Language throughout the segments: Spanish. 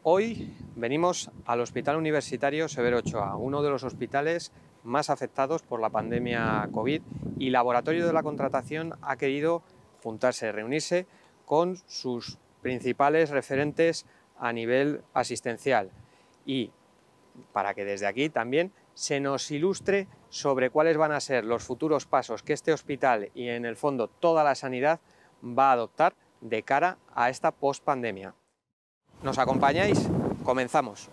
Hoy venimos al Hospital Universitario Severo Ochoa, uno de los hospitales más afectados por la pandemia COVID, y Laboratorio de la Contratación ha querido juntarse, reunirse con sus principales referentes a nivel asistencial y para que desde aquí también se nos ilustre sobre cuáles van a ser los futuros pasos que este hospital y en el fondo toda la sanidad va a adoptar de cara a esta pospandemia. ¿Nos acompañáis? Comenzamos.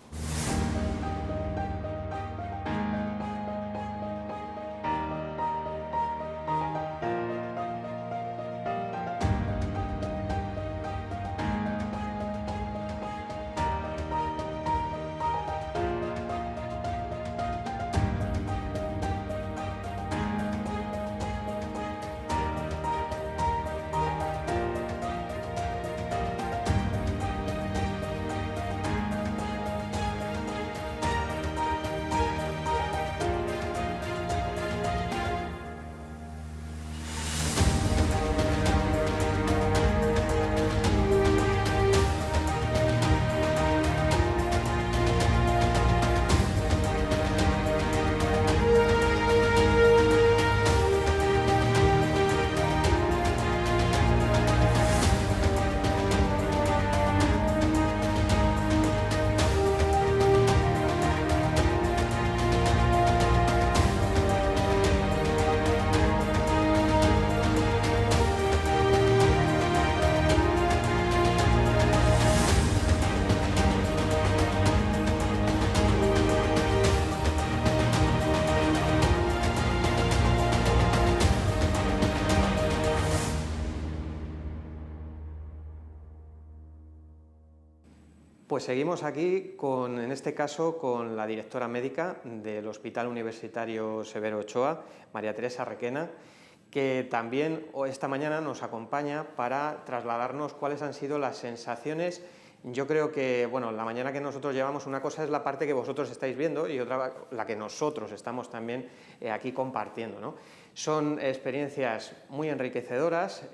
Pues seguimos aquí, en este caso, con la directora médica del Hospital Universitario Severo Ochoa, María Teresa Requena, que también esta mañana nos acompaña para trasladarnos cuáles han sido las sensaciones. Yo creo que, bueno, la mañana que nosotros llevamos, una cosa es la parte que vosotros estáis viendo y otra la que nosotros estamos también aquí compartiendo, ¿no? Son experiencias muy enriquecedoras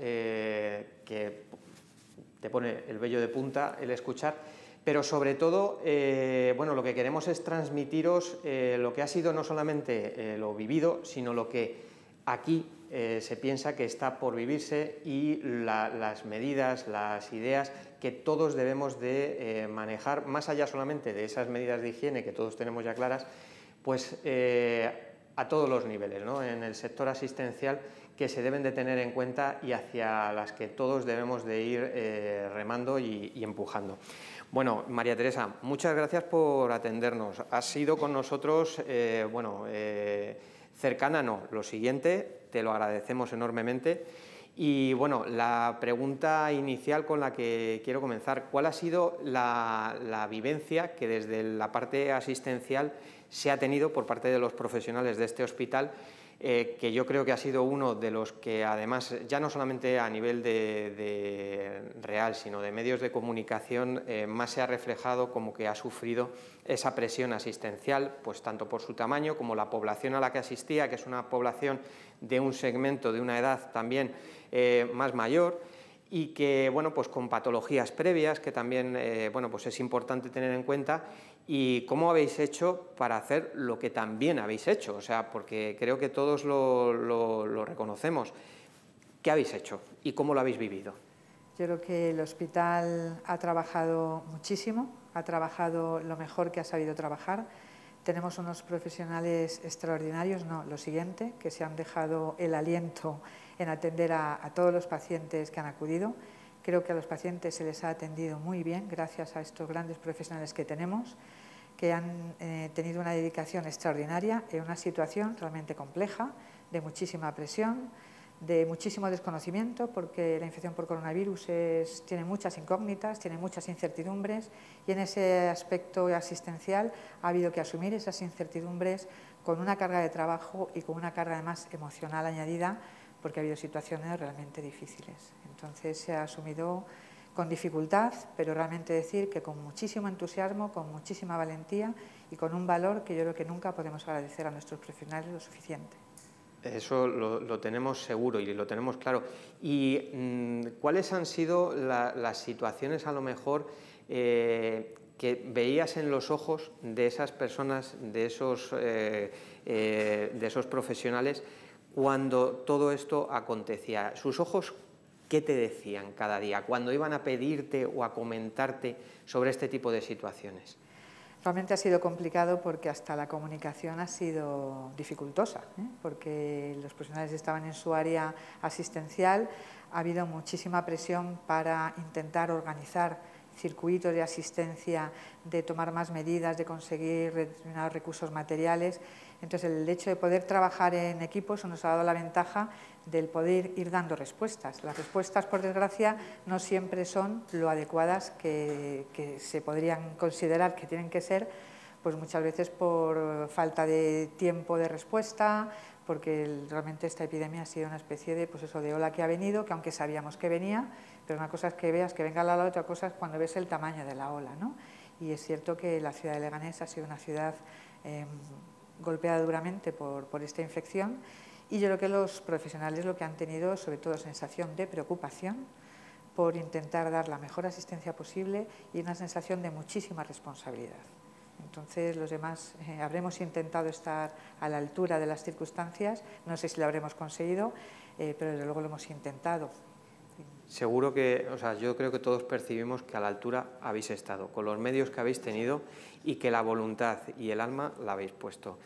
que te pone el vello de punta el escuchar. Pero sobre todo, bueno, lo que queremos es transmitiros lo que ha sido no solamente lo vivido, sino lo que aquí se piensa que está por vivirse y las medidas, las ideas que todos debemos de manejar, más allá solamente de esas medidas de higiene que todos tenemos ya claras, pues a todos los niveles, ¿no? En el sector asistencial, que se deben de tener en cuenta y hacia las que todos debemos de ir remando y empujando. Bueno, María Teresa, muchas gracias por atendernos. Has sido con nosotros, cercana, no, lo siguiente, te lo agradecemos enormemente. Y bueno, la pregunta inicial con la que quiero comenzar, ¿cuál ha sido la vivencia que desde la parte asistencial se ha tenido por parte de los profesionales de este hospital? Que yo creo que ha sido uno de los que, además, ya no solamente a nivel de real, sino de medios de comunicación, más se ha reflejado como que ha sufrido esa presión asistencial, pues tanto por su tamaño como la población a la que asistía, que es una población de un segmento, de una edad también más mayor, y que, bueno, pues con patologías previas, que también, bueno, pues es importante tener en cuenta. ¿Y cómo habéis hecho para hacer lo que también habéis hecho? O sea, porque creo que todos lo reconocemos. ¿Qué habéis hecho y cómo lo habéis vivido? Yo creo que el hospital ha trabajado muchísimo, ha trabajado lo mejor que ha sabido trabajar. Tenemos unos profesionales extraordinarios, no, lo siguiente, que se han dejado el aliento en atender a todos los pacientes que han acudido. Creo que a los pacientes se les ha atendido muy bien gracias a estos grandes profesionales que tenemos, que han tenido una dedicación extraordinaria en una situación realmente compleja, de muchísima presión, de muchísimo desconocimiento, porque la infección por coronavirus tiene muchas incógnitas, tiene muchas incertidumbres, y en ese aspecto asistencial ha habido que asumir esas incertidumbres con una carga de trabajo y con una carga además emocional añadida, porque ha habido situaciones realmente difíciles. Entonces se ha asumido con dificultad, pero realmente decir que con muchísimo entusiasmo, con muchísima valentía y con un valor que yo creo que nunca podemos agradecer a nuestros profesionales lo suficiente. Eso lo tenemos seguro y lo tenemos claro. ¿Y cuáles han sido las situaciones a lo mejor que veías en los ojos de esas personas, de esos profesionales, cuando todo esto acontecía? ¿Sus ojos qué te decían cada día cuando iban a pedirte o a comentarte sobre este tipo de situaciones? Realmente ha sido complicado porque hasta la comunicación ha sido dificultosa, porque los profesionales estaban en su área asistencial, ha habido muchísima presión para intentar organizar circuitos de asistencia, de tomar más medidas, de conseguir determinados recursos materiales. Entonces, el hecho de poder trabajar en equipo nos ha dado la ventaja del poder ir dando respuestas. Las respuestas, por desgracia, no siempre son lo adecuadas que se podrían considerar que tienen que ser, pues muchas veces por falta de tiempo de respuesta, porque realmente esta epidemia ha sido una especie de, pues eso, de ola que ha venido, que aunque sabíamos que venía, pero una cosa es que veas que venga la ola, otra cosa es cuando ves el tamaño de la ola, ¿no? Y es cierto que la ciudad de Leganés ha sido una ciudad golpeada duramente por esta infección, y yo creo que los profesionales lo que han tenido, sobre todo, sensación de preocupación por intentar dar la mejor asistencia posible y una sensación de muchísima responsabilidad. Entonces, los demás habremos intentado estar a la altura de las circunstancias, no sé si lo habremos conseguido, pero desde luego lo hemos intentado. Seguro que, yo creo que todos percibimos que a la altura habéis estado, con los medios que habéis tenido y que la voluntad y el alma la habéis puesto.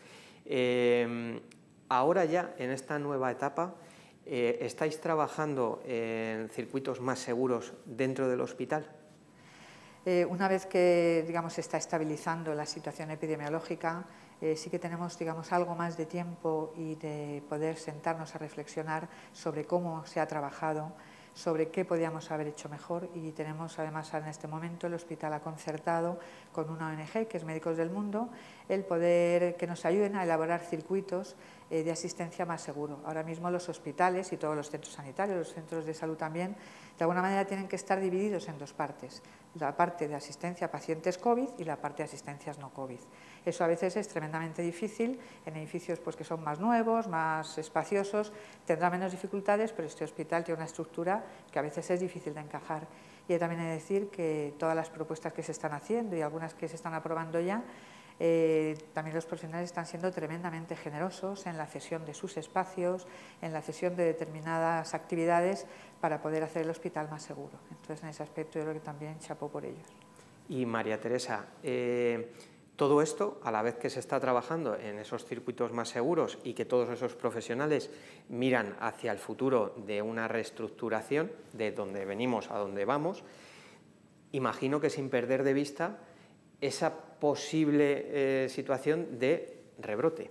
Ahora ya, en esta nueva etapa, ¿estáis trabajando en circuitos más seguros dentro del hospital? Una vez que, digamos, se está estabilizando la situación epidemiológica, sí que tenemos, digamos, algo más de tiempo y de poder sentarnos a reflexionar sobre cómo se ha trabajado, sobre qué podíamos haber hecho mejor, y tenemos además en este momento el hospital ha concertado con una ONG que es Médicos del Mundo el poder que nos ayuden a elaborar circuitos de asistencia más seguro. Ahora mismo los hospitales y todos los centros sanitarios, los centros de salud también, de alguna manera tienen que estar divididos en dos partes: la parte de asistencia a pacientes COVID y la parte de asistencias no COVID. Eso a veces es tremendamente difícil en edificios pues, que son más nuevos, más espaciosos, tendrá menos dificultades, pero este hospital tiene una estructura que a veces es difícil de encajar. Y también he de decir que todas las propuestas que se están haciendo y algunas que se están aprobando ya, también los profesionales están siendo tremendamente generosos en la cesión de sus espacios, en la cesión de determinadas actividades para poder hacer el hospital más seguro. Entonces, en ese aspecto yo creo que también chapó por ellos. Y María Teresa, todo esto, a la vez que se está trabajando en esos circuitos más seguros y que todos esos profesionales miran hacia el futuro de una reestructuración de donde venimos a donde vamos, imagino que sin perder de vista esa posible situación de rebrote.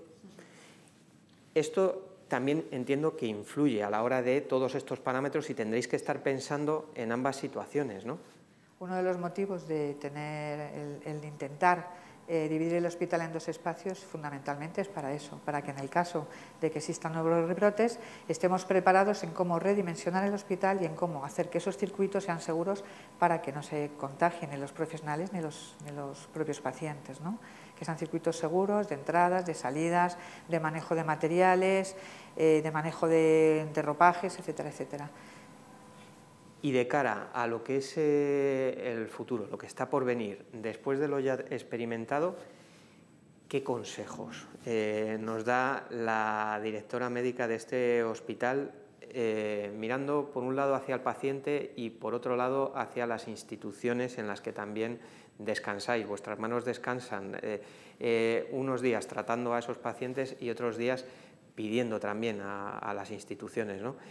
Esto también entiendo que influye a la hora de todos estos parámetros y tendréis que estar pensando en ambas situaciones, ¿no? Uno de los motivos de tener el intentar dividir el hospital en dos espacios fundamentalmente es para eso, para que en el caso de que existan nuevos rebrotes estemos preparados en cómo redimensionar el hospital y en cómo hacer que esos circuitos sean seguros para que no se contagien ni los profesionales ni los propios pacientes, ¿no? Que sean circuitos seguros de entradas, de salidas, de manejo de materiales, de manejo de ropajes, etcétera, etcétera. Y de cara a lo que es el futuro, lo que está por venir, después de lo ya experimentado, ¿qué consejos nos da la directora médica de este hospital, mirando por un lado hacia el paciente y por otro lado hacia las instituciones en las que también descansáis? Vuestras manos descansan unos días tratando a esos pacientes y otros días pidiendo también a las instituciones, ¿no?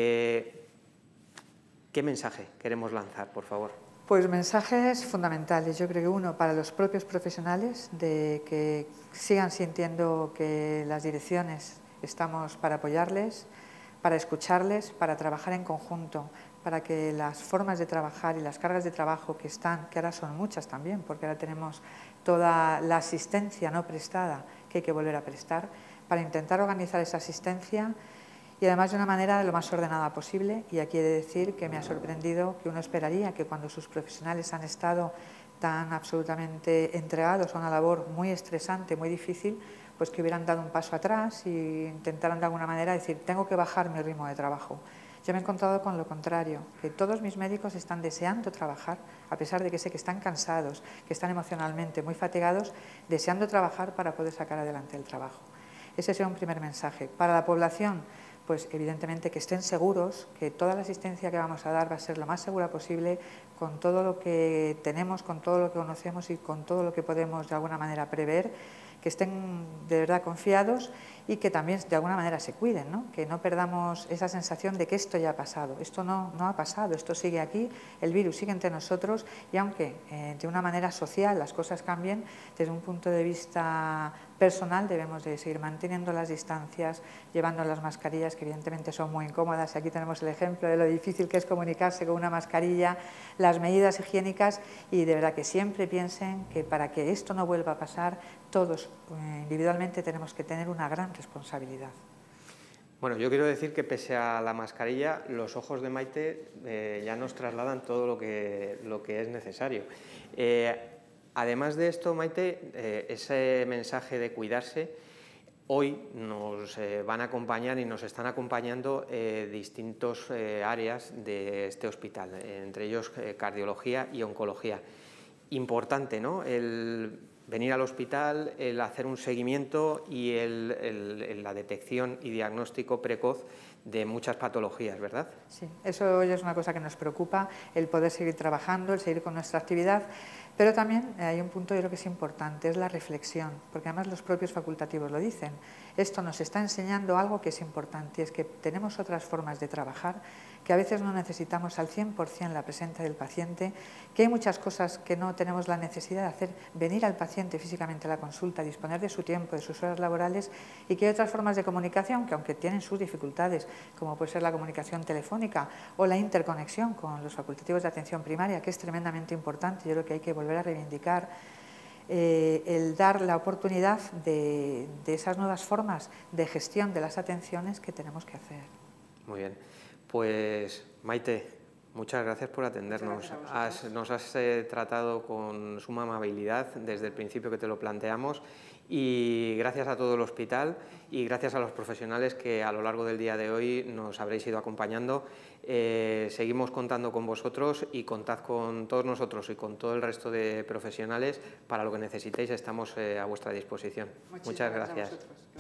¿Qué mensaje queremos lanzar, por favor? Pues mensajes fundamentales. Yo creo que uno, para los propios profesionales, de que sigan sintiendo que las direcciones estamos para apoyarles, para escucharles, para trabajar en conjunto, para que las formas de trabajar y las cargas de trabajo que ahora son muchas también, porque ahora tenemos toda la asistencia no prestada que hay que volver a prestar, para intentar organizar esa asistencia y además de una manera lo más ordenada posible. Y aquí he de decir que me ha sorprendido que uno esperaría que cuando sus profesionales han estado tan absolutamente entregados a una labor muy estresante, muy difícil, pues que hubieran dado un paso atrás e intentaran de alguna manera decir, tengo que bajar mi ritmo de trabajo. Yo Yo me he encontrado con lo contrario, que todos mis médicos están deseando trabajar, a pesar de que sé que están cansados, que están emocionalmente muy fatigados, deseando trabajar para poder sacar adelante el trabajo. Ese sería un primer mensaje. Para la población, pues evidentemente que estén seguros, que toda la asistencia que vamos a dar va a ser lo más segura posible, con todo lo que tenemos, con todo lo que conocemos y con todo lo que podemos de alguna manera prever, que estén de verdad confiados y que también de alguna manera se cuiden, ¿no? Que no perdamos esa sensación de que esto ya ha pasado. Esto no ha pasado, esto sigue aquí, el virus sigue entre nosotros y aunque de una manera social las cosas cambien, desde un punto de vista personal debemos de seguir manteniendo las distancias, llevando las mascarillas que evidentemente son muy incómodas. Aquí tenemos el ejemplo de lo difícil que es comunicarse con una mascarilla, las medidas higiénicas y de verdad que siempre piensen que para que esto no vuelva a pasar, todos individualmente tenemos que tener una gran responsabilidad. Bueno, yo quiero decir que pese a la mascarilla, los ojos de Maite ya nos trasladan todo lo que es necesario. Además de esto, Maite, ese mensaje de cuidarse, hoy nos van a acompañar y nos están acompañando distintos áreas de este hospital, entre ellos cardiología y oncología. Importante, ¿no?, el venir al hospital, el hacer un seguimiento y la detección y diagnóstico precoz de muchas patologías, ¿verdad? Sí, eso ya es una cosa que nos preocupa, el poder seguir trabajando, el seguir con nuestra actividad, pero también hay un punto yo creo que es importante, es la reflexión, porque además los propios facultativos lo dicen. Esto nos está enseñando algo que es importante, y es que tenemos otras formas de trabajar, que a veces no necesitamos al 100% la presencia del paciente, que hay muchas cosas que no tenemos la necesidad de hacer, venir al paciente físicamente a la consulta, disponer de su tiempo, de sus horas laborales, y que hay otras formas de comunicación que aunque tienen sus dificultades, como puede ser la comunicación telefónica o la interconexión con los facultativos de atención primaria, que es tremendamente importante, yo creo que hay que volver a reivindicar el dar la oportunidad de esas nuevas formas de gestión de las atenciones que tenemos que hacer. Muy bien, pues Maite, muchas gracias por atendernos. Nos has tratado con suma amabilidad desde el principio que te lo planteamos y gracias a todo el hospital y gracias a los profesionales que a lo largo del día de hoy nos habréis ido acompañando. Seguimos contando con vosotros y contad con todos nosotros y con todo el resto de profesionales para lo que necesitéis, estamos a vuestra disposición. Muchas gracias.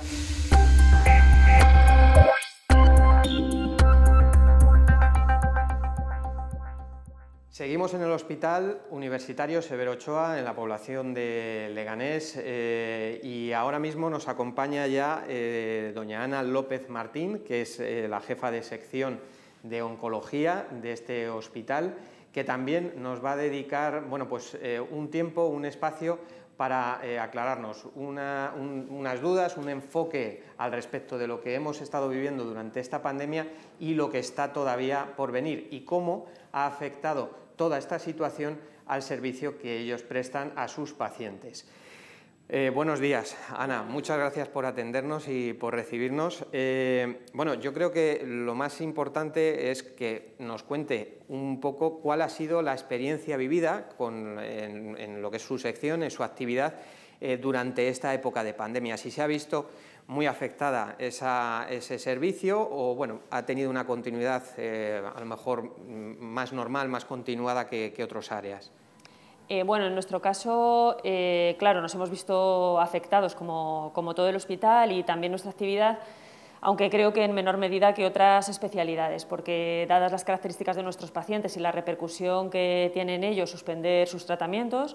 Seguimos en el Hospital Universitario Severo Ochoa, en la población de Leganés, y ahora mismo nos acompaña ya doña Ana López Martín, que es la jefa de sección de oncología de este hospital, que también nos va a dedicar un tiempo, un espacio para aclararnos unas dudas, un enfoque al respecto de lo que hemos estado viviendo durante esta pandemia y lo que está todavía por venir y cómo ha afectado toda esta situación al servicio que ellos prestan a sus pacientes. Buenos días, Ana, muchas gracias por atendernos y por recibirnos. Yo creo que lo más importante es que nos cuente un poco cuál ha sido la experiencia vivida en lo que es su sección, en su actividad durante esta época de pandemia. Si se ha visto muy afectada ese servicio o ha tenido una continuidad a lo mejor más normal, más continuada que otras áreas. En nuestro caso, claro, nos hemos visto afectados como todo el hospital y también nuestra actividad, aunque creo que en menor medida que otras especialidades, porque dadas las características de nuestros pacientes y la repercusión que tienen ellos suspender sus tratamientos,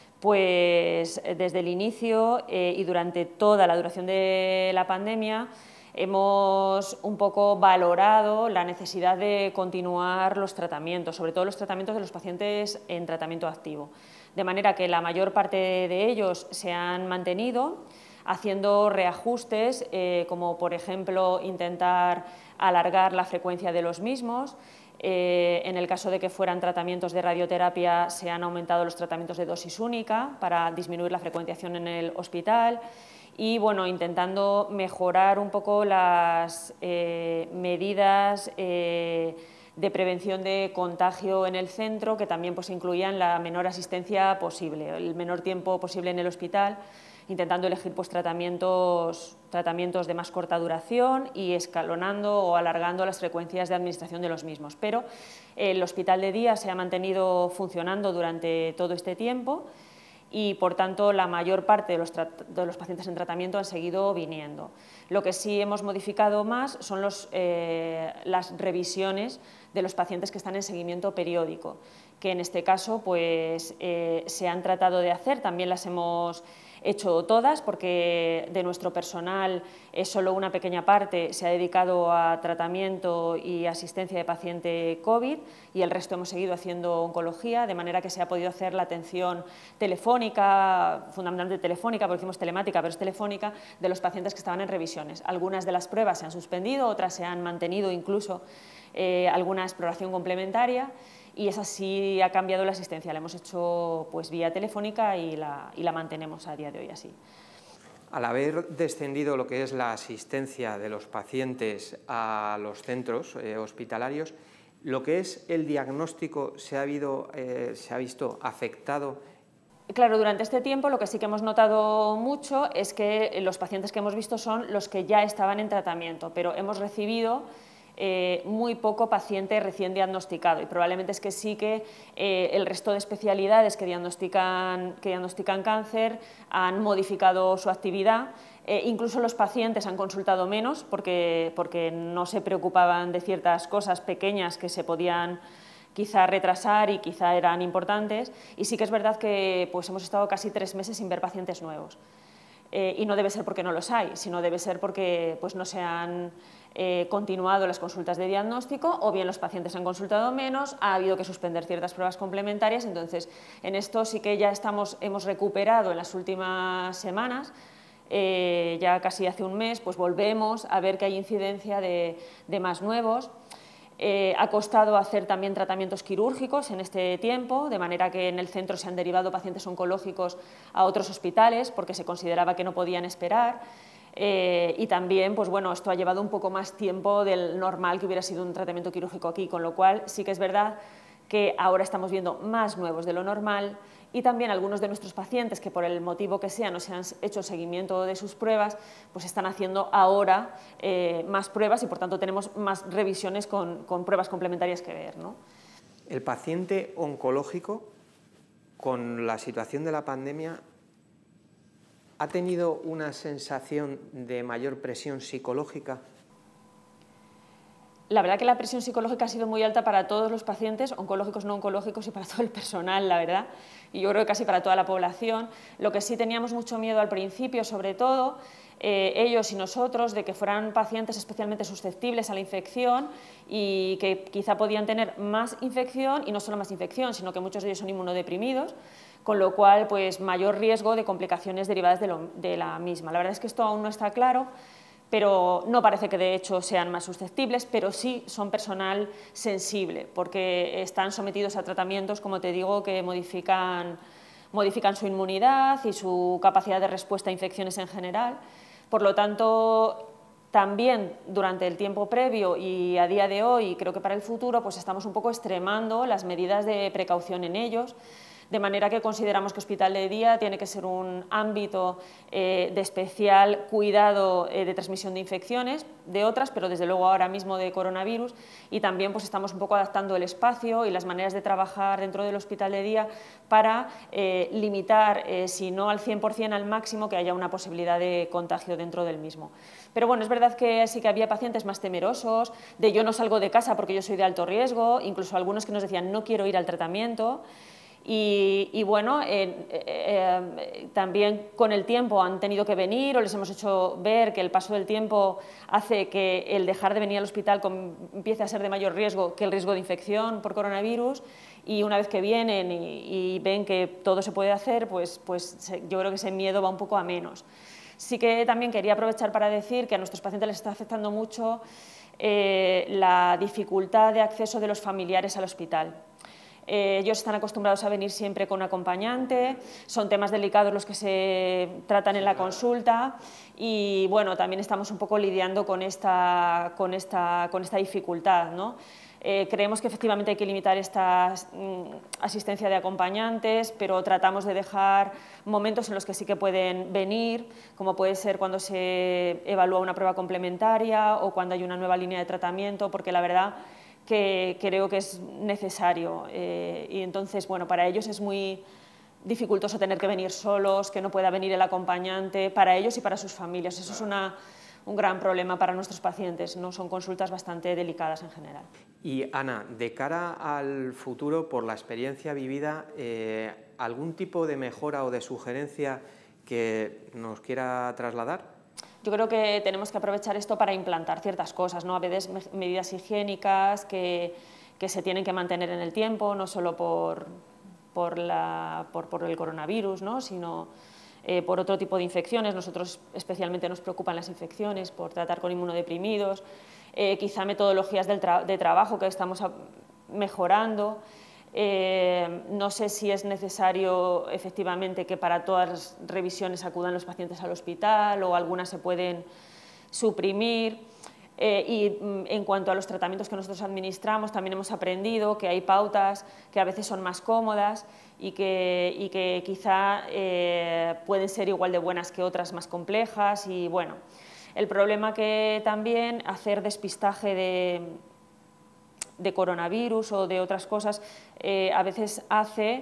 pues desde el inicio y durante toda la duración de la pandemia hemos un poco valorado la necesidad de continuar los tratamientos, sobre todo los tratamientos de los pacientes en tratamiento activo, de manera que la mayor parte de ellos se han mantenido, haciendo reajustes, como por ejemplo intentar alargar la frecuencia de los mismos. En el caso de que fueran tratamientos de radioterapia, se han aumentado los tratamientos de dosis única para disminuir la frecuentación en el hospital y intentando mejorar un poco las medidas de prevención de contagio en el centro, que también incluían la menor asistencia posible, el menor tiempo posible en el hospital, intentando elegir pues, tratamientos de más corta duración y escalonando o alargando las frecuencias de administración de los mismos. Pero el hospital de día se ha mantenido funcionando durante todo este tiempo y, por tanto, la mayor parte de los pacientes en tratamiento han seguido viniendo. Lo que sí hemos modificado más son las revisiones de los pacientes que están en seguimiento periódico, que en este caso pues, se han tratado de hacer, también las hemos hecho todas, porque de nuestro personal solo una pequeña parte se ha dedicado a tratamiento y asistencia de paciente COVID y el resto hemos seguido haciendo oncología, de manera que se ha podido hacer la atención telefónica, fundamentalmente telefónica, porque decimos telemática, pero es telefónica, de los pacientes que estaban en revisiones. Algunas de las pruebas se han suspendido, otras se han mantenido, incluso alguna exploración complementaria, y esa sí ha cambiado la asistencia, la hemos hecho pues, vía telefónica y la mantenemos a día de hoy así. Al haber descendido lo que es la asistencia de los pacientes a los centros hospitalarios, lo que es el diagnóstico se ha visto afectado. Claro, durante este tiempo lo que sí que hemos notado mucho es que los pacientes que hemos visto son los que ya estaban en tratamiento, pero hemos recibido muy poco paciente recién diagnosticado y probablemente es que sí que el resto de especialidades que diagnostican cáncer han modificado su actividad, incluso los pacientes han consultado menos porque no se preocupaban de ciertas cosas pequeñas que se podían quizá retrasar y quizá eran importantes, y sí que es verdad que pues, hemos estado casi 3 meses sin ver pacientes nuevos. Y no debe ser porque no los hay, sino debe ser porque pues, no se han continuado las consultas de diagnóstico o bien los pacientes han consultado menos, ha habido que suspender ciertas pruebas complementarias. Entonces, en esto sí que ya hemos recuperado en las últimas semanas, ya casi hace un mes, pues volvemos a ver que hay incidencia de más nuevos. Ha costado hacer también tratamientos quirúrgicos en este tiempo, de manera que en el centro se han derivado pacientes oncológicos a otros hospitales porque se consideraba que no podían esperar. Y también, pues bueno, esto ha llevado un poco más tiempo del normal que hubiera sido un tratamiento quirúrgico aquí, con lo cual sí que es verdad que ahora estamos viendo más nuevos de lo normal y también algunos de nuestros pacientes que por el motivo que sea no se han hecho seguimiento de sus pruebas, pues están haciendo ahora más pruebas y por tanto tenemos más revisiones con pruebas complementarias que ver, ¿no? El paciente oncológico, con la situación de la pandemia, ¿ha tenido una sensación de mayor presión psicológica? La verdad que la presión psicológica ha sido muy alta para todos los pacientes, oncológicos, no oncológicos y para todo el personal, la verdad, y yo creo que casi para toda la población. Lo que sí teníamos mucho miedo al principio, sobre todo, ellos y nosotros, de que fueran pacientes especialmente susceptibles a la infección y que quizá podían tener más infección, y no solo más infección, sino que muchos de ellos son inmunodeprimidos, con lo cual, pues, mayor riesgo de complicaciones derivadas de la misma. La verdad es que esto aún no está claro, pero no parece que de hecho sean más susceptibles, pero sí son personal sensible, porque están sometidos a tratamientos, como te digo, que modifican su inmunidad y su capacidad de respuesta a infecciones en general. Por lo tanto, también durante el tiempo previo y a día de hoy, creo que para el futuro, pues estamos un poco extremando las medidas de precaución en ellos, de manera que consideramos que hospital de día tiene que ser un ámbito de especial cuidado de transmisión de infecciones, de otras, pero desde luego ahora mismo de coronavirus, y también pues estamos un poco adaptando el espacio y las maneras de trabajar dentro del hospital de día para limitar, si no al 100%, al máximo, que haya una posibilidad de contagio dentro del mismo. Pero bueno, es verdad que sí que había pacientes más temerosos, de yo no salgo de casa porque yo soy de alto riesgo, incluso algunos que nos decían no quiero ir al tratamiento. Y bueno, también con el tiempo han tenido que venir o les hemos hecho ver que el paso del tiempo hace que el dejar de venir al hospital empiece a ser de mayor riesgo que el riesgo de infección por coronavirus, y una vez que vienen y ven que todo se puede hacer, pues yo creo que ese miedo va un poco a menos. Sí que también quería aprovechar para decir que a nuestros pacientes les está afectando mucho la dificultad de acceso de los familiares al hospital. Ellos están acostumbrados a venir siempre con acompañante, son temas delicados los que se tratan en la consulta y bueno, también estamos un poco lidiando con esta dificultad, ¿no? Creemos que efectivamente hay que limitar esta asistencia de acompañantes, pero tratamos de dejar momentos en los que sí que pueden venir, como puede ser cuando se evalúa una prueba complementaria o cuando hay una nueva línea de tratamiento, porque la verdad que creo que es necesario. Y entonces, bueno, para ellos es muy dificultoso tener que venir solos, que no pueda venir el acompañante, para ellos y para sus familias. Eso es un gran problema para nuestros pacientes, ¿no? Son consultas bastante delicadas en general. Y Ana, de cara al futuro, por la experiencia vivida, ¿algún tipo de mejora o de sugerencia que nos quiera trasladar? Yo creo que tenemos que aprovechar esto para implantar ciertas cosas, ¿no? A veces medidas higiénicas que se tienen que mantener en el tiempo, no solo por el coronavirus, ¿no? Sino por otro tipo de infecciones. Nosotros especialmente nos preocupan las infecciones, por tratar con inmunodeprimidos, quizá metodologías de trabajo que estamos mejorando. No sé si es necesario efectivamente que para todas las revisiones acudan los pacientes al hospital o algunas se pueden suprimir. Y en cuanto a los tratamientos que nosotros administramos, también hemos aprendido que hay pautas que a veces son más cómodas y que quizá pueden ser igual de buenas que otras más complejas. Y bueno, el problema que también hacer despistaje de coronavirus o de otras cosas a veces hace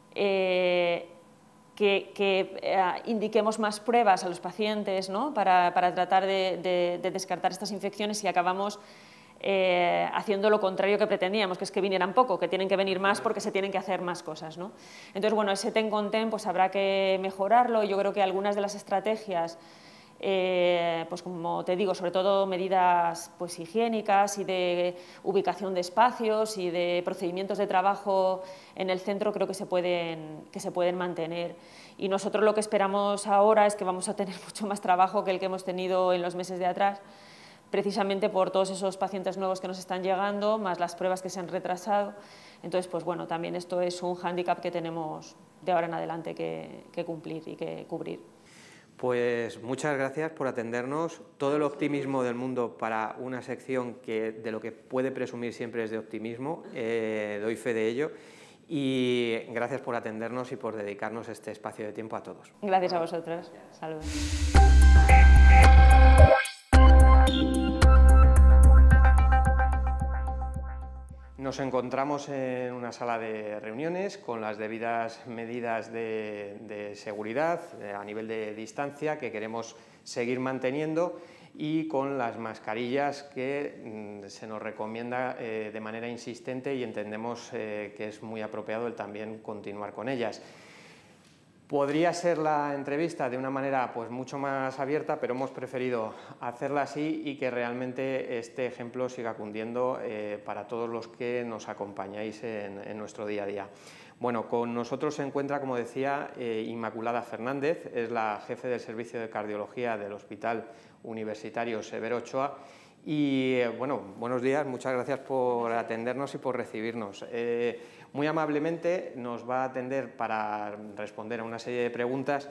que indiquemos más pruebas a los pacientes, ¿no? para tratar de descartar estas infecciones y acabamos haciendo lo contrario que pretendíamos, que es que vinieran poco, que tienen que venir más porque se tienen que hacer más cosas, ¿no? Entonces, bueno, ese ten con ten pues habrá que mejorarlo. Yo creo que algunas de las estrategias, pues como te digo, sobre todo medidas pues higiénicas y de ubicación de espacios y de procedimientos de trabajo en el centro, creo que se pueden mantener. Y nosotros lo que esperamos ahora es que vamos a tener mucho más trabajo que el que hemos tenido en los meses de atrás, precisamente por todos esos pacientes nuevos que nos están llegando, más las pruebas que se han retrasado. Entonces, pues bueno, también esto es un hándicap que tenemos de ahora en adelante que cumplir y que cubrir. Pues muchas gracias por atendernos. Todo el optimismo del mundo para una sección que de lo que puede presumir siempre es de optimismo. Doy fe de ello. Y gracias por atendernos y por dedicarnos este espacio de tiempo a todos. Gracias a vosotros. Saludos. Nos encontramos en una sala de reuniones con las debidas medidas de seguridad a nivel de distancia que queremos seguir manteniendo y con las mascarillas que se nos recomienda de manera insistente y entendemos que es muy apropiado el también continuar con ellas. Podría ser la entrevista de una manera pues mucho más abierta, pero hemos preferido hacerla así y que realmente este ejemplo siga cundiendo para todos los que nos acompañáis en nuestro día a día. Bueno, con nosotros se encuentra, como decía, Inmaculada Fernández, es la jefe del Servicio de Cardiología del Hospital Universitario Severo Ochoa. Y bueno, buenos días, muchas gracias por atendernos y por recibirnos. Muy amablemente nos va a atender para responder a una serie de preguntas,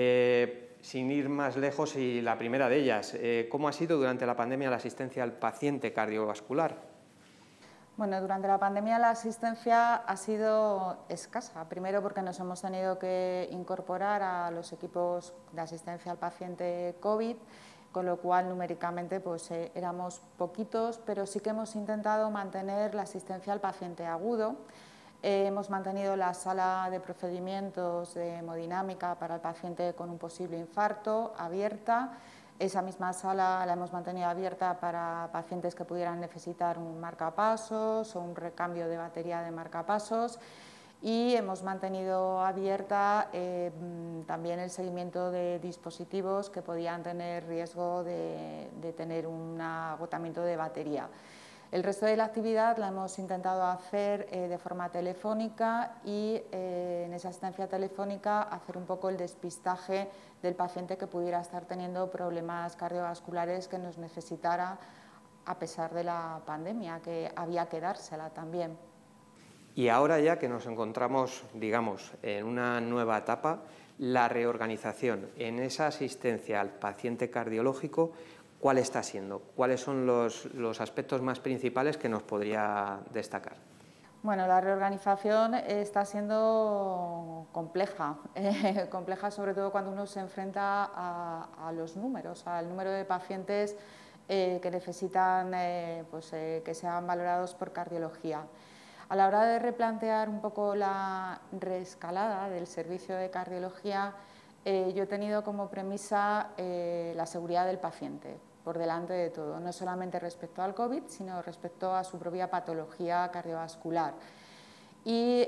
sin ir más lejos, y la primera de ellas, ¿cómo ha sido durante la pandemia la asistencia al paciente cardiovascular? Bueno, durante la pandemia la asistencia ha sido escasa, primero porque nos hemos tenido que incorporar a los equipos de asistencia al paciente COVID, con lo cual numéricamente pues, éramos poquitos, pero sí que hemos intentado mantener la asistencia al paciente agudo. Hemos mantenido la sala de procedimientos de hemodinámica para el paciente con un posible infarto abierta. Esa misma sala la hemos mantenido abierta para pacientes que pudieran necesitar un marcapasos o un recambio de batería de marcapasos. Y hemos mantenido abierta también el seguimiento de dispositivos que podían tener riesgo de tener un agotamiento de batería. El resto de la actividad la hemos intentado hacer de forma telefónica y en esa asistencia telefónica hacer un poco el despistaje del paciente que pudiera estar teniendo problemas cardiovasculares que nos necesitara a pesar de la pandemia, que había que dársela también. Y ahora ya que nos encontramos, digamos, en una nueva etapa, la reorganización en esa asistencia al paciente cardiológico, ¿cuál está siendo? ¿Cuáles son los aspectos más principales que nos podría destacar? Bueno, la reorganización está siendo compleja, compleja sobre todo cuando uno se enfrenta a los números, al número de pacientes que necesitan que sean valorados por cardiología. A la hora de replantear un poco la reescalada del servicio de cardiología, yo he tenido como premisa la seguridad del paciente por delante de todo, no solamente respecto al COVID, sino respecto a su propia patología cardiovascular. Y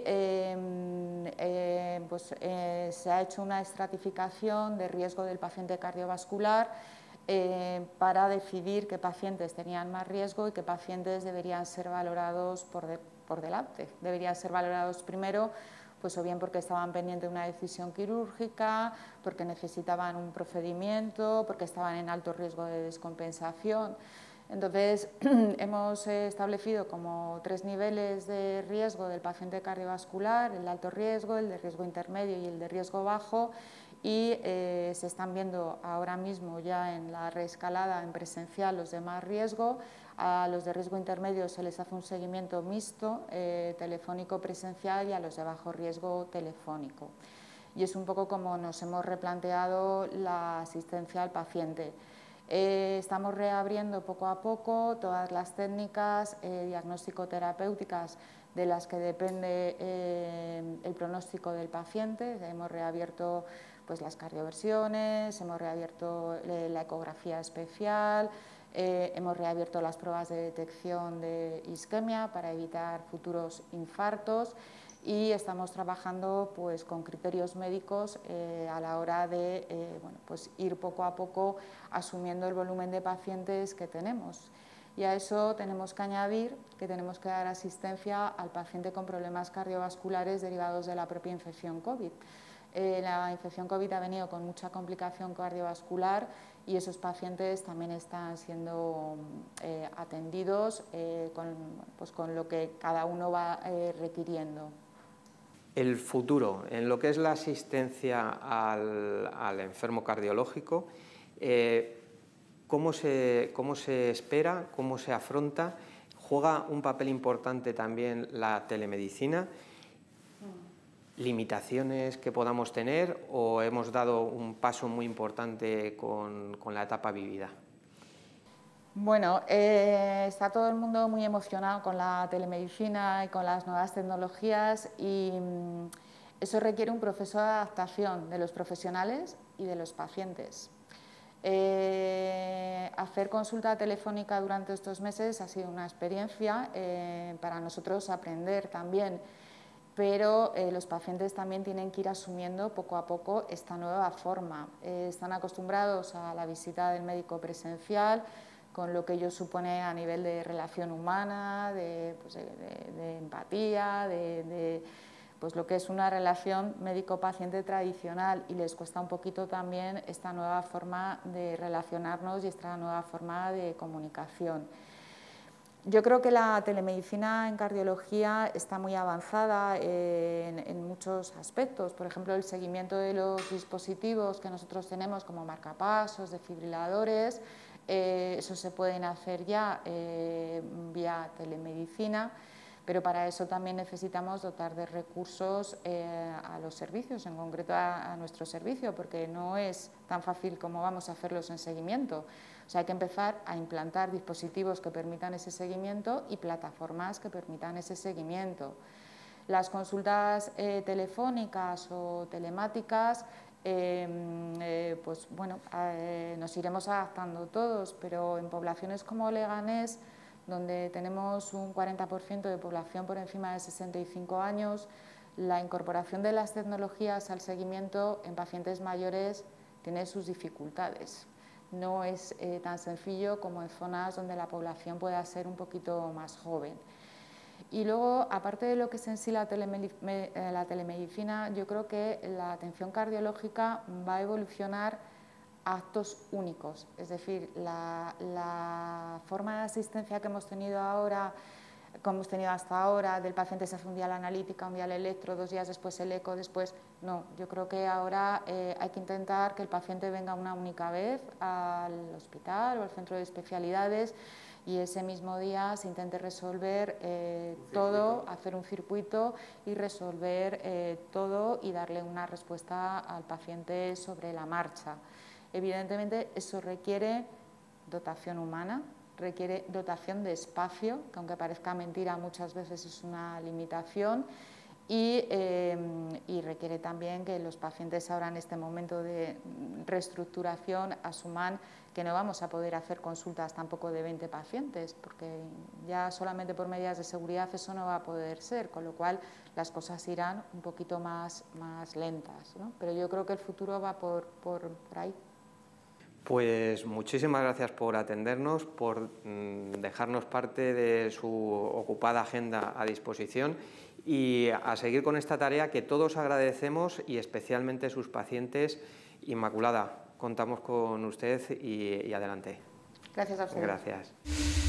se ha hecho una estratificación de riesgo del paciente cardiovascular para decidir qué pacientes tenían más riesgo y qué pacientes deberían ser valorados por delante. Deberían ser valorados primero, pues o bien porque estaban pendientes de una decisión quirúrgica, porque necesitaban un procedimiento, porque estaban en alto riesgo de descompensación. Entonces, hemos establecido como 3 niveles de riesgo del paciente cardiovascular: el de alto riesgo, el de riesgo intermedio y el de riesgo bajo, y se están viendo ahora mismo ya en la reescalada en presencial los de más riesgo. A los de riesgo intermedio se les hace un seguimiento mixto, telefónico presencial, y a los de bajo riesgo telefónico. Y es un poco como nos hemos replanteado la asistencia al paciente. Estamos reabriendo poco a poco todas las técnicas diagnóstico-terapéuticas de las que depende el pronóstico del paciente. Hemos reabierto pues las cardioversiones, hemos reabierto la ecografía especial, hemos reabierto las pruebas de detección de isquemia para evitar futuros infartos, y estamos trabajando pues con criterios médicos a la hora de ir poco a poco asumiendo el volumen de pacientes que tenemos. Y a eso tenemos que añadir que tenemos que dar asistencia al paciente con problemas cardiovasculares derivados de la propia infección COVID. La infección COVID ha venido con mucha complicación cardiovascular, y esos pacientes también están siendo atendidos con lo que cada uno va requiriendo. El futuro, en lo que es la asistencia al enfermo cardiológico, ¿cómo se espera, cómo se afronta? ¿Juega un papel importante también la telemedicina? ¿Limitaciones que podamos tener, o hemos dado un paso muy importante con la etapa vivida? Bueno, está todo el mundo muy emocionado con la telemedicina y con las nuevas tecnologías, y eso requiere un proceso de adaptación de los profesionales y de los pacientes. Hacer consulta telefónica durante estos meses ha sido una experiencia para nosotros, aprender también, pero los pacientes también tienen que ir asumiendo poco a poco esta nueva forma. Están acostumbrados a la visita del médico presencial, con lo que ello supone a nivel de relación humana, de empatía, pues lo que es una relación médico-paciente tradicional, y les cuesta un poquito también esta nueva forma de relacionarnos y esta nueva forma de comunicación. Yo creo que la telemedicina en cardiología está muy avanzada en muchos aspectos. Por ejemplo, el seguimiento de los dispositivos que nosotros tenemos como marcapasos, desfibriladores, eso se pueden hacer ya vía telemedicina, pero para eso también necesitamos dotar de recursos a los servicios, en concreto a nuestro servicio, porque no es tan fácil como vamos a hacerlos en seguimiento. O sea, hay que empezar a implantar dispositivos que permitan ese seguimiento y plataformas que permitan ese seguimiento. Las consultas telefónicas o telemáticas, nos iremos adaptando todos, pero en poblaciones como Leganés, donde tenemos un 40% de población por encima de 65 años, la incorporación de las tecnologías al seguimiento en pacientes mayores tiene sus dificultades. No es tan sencillo como en zonas donde la población pueda ser un poquito más joven. Y luego, aparte de lo que es en sí la telemedicina, yo creo que la atención cardiológica va a evolucionar a actos únicos. Es decir, la forma de asistencia que hemos tenido ahora como hemos tenido hasta ahora, del paciente se hace un día la analítica, un día el electro, 2 días después el eco, después... No, yo creo que ahora hay que intentar que el paciente venga una única vez al hospital o al centro de especialidades y ese mismo día se intente resolver todo, hacer un circuito y resolver todo y darle una respuesta al paciente sobre la marcha. Evidentemente eso requiere dotación humana, requiere dotación de espacio, que aunque parezca mentira muchas veces es una limitación, y requiere también que los pacientes ahora en este momento de reestructuración asuman que no vamos a poder hacer consultas tampoco de 20 pacientes, porque ya solamente por medidas de seguridad eso no va a poder ser, con lo cual las cosas irán un poquito más lentas, ¿no? Pero yo creo que el futuro va por ahí. Pues muchísimas gracias por atendernos, por dejarnos parte de su ocupada agenda a disposición y a seguir con esta tarea que todos agradecemos y especialmente sus pacientes. Inmaculada, contamos con usted y adelante. Gracias a usted. Gracias.